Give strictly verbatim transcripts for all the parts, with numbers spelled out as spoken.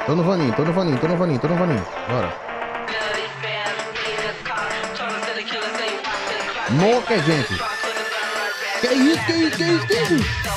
Tô no vaninho, tô no vaninho, tô no vaninho, tô no vaninho. Bora. Moca, gente. Que isso, que isso, que isso, que isso?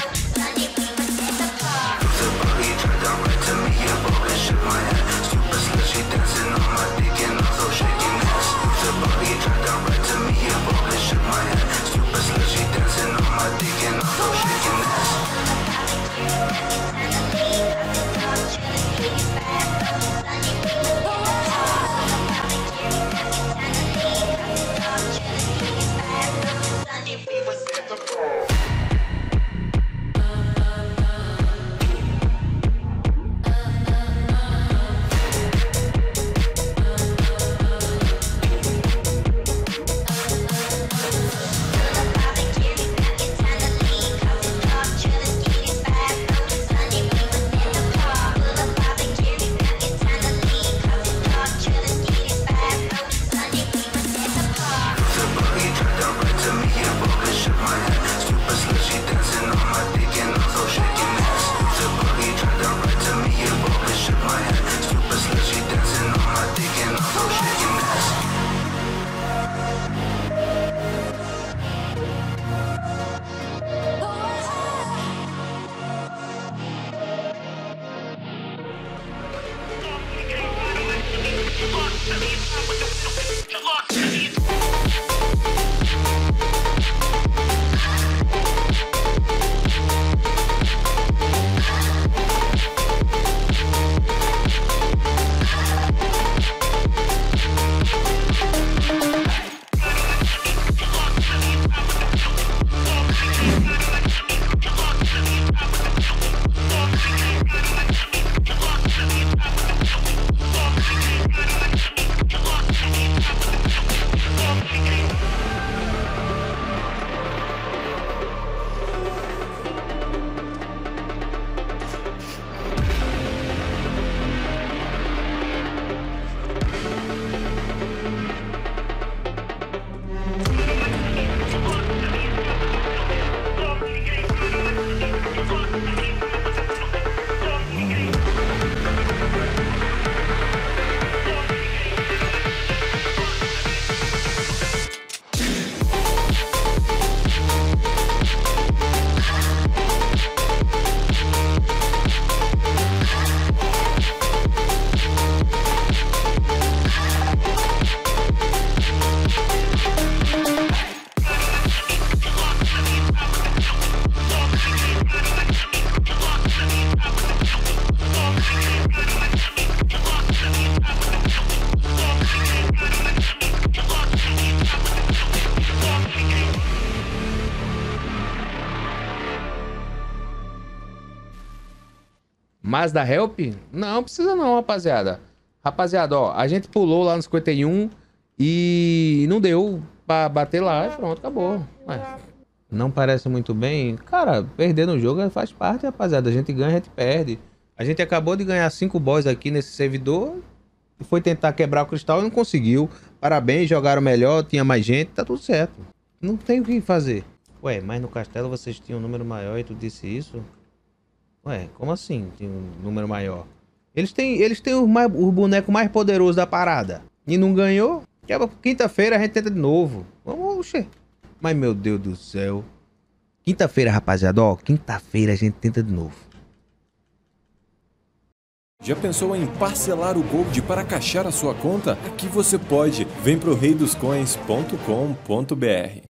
Super Mazda Help? Não, precisa não, rapaziada. Rapaziada, ó, a gente pulou lá no cinquenta e um e não deu pra bater lá e pronto, acabou. Ué, não parece muito bem. Cara, perder no jogo faz parte, rapaziada. A gente ganha, a gente perde. A gente acabou de ganhar cinco boys aqui nesse servidor e foi tentar quebrar o cristal e não conseguiu. Parabéns, jogaram melhor, tinha mais gente, tá tudo certo. Não tem o que fazer. Ué, mas no castelo vocês tinham um número maior e tu disse isso? Ué, como assim tinha um número maior? Eles têm, eles têm os, mais, os bonecos mais poderosos da parada. E não ganhou? Quinta-feira a gente tenta de novo. Vamos, oxê. Mas, meu Deus do céu. Quinta-feira, rapaziada, ó. Quinta-feira a gente tenta de novo. Já pensou em parcelar o Gold para caixar a sua conta? Aqui você pode. Vem pro rei dos coins ponto com ponto br.